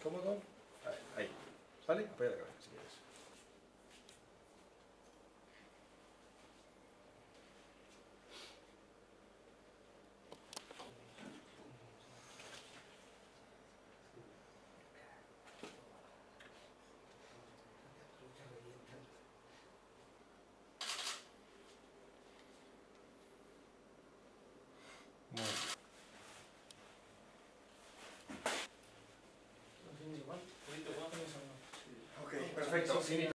cómodo. Ahí. ¿Vale? Apoya la cabeza si quieres. Muy bien. Ok, perfecto.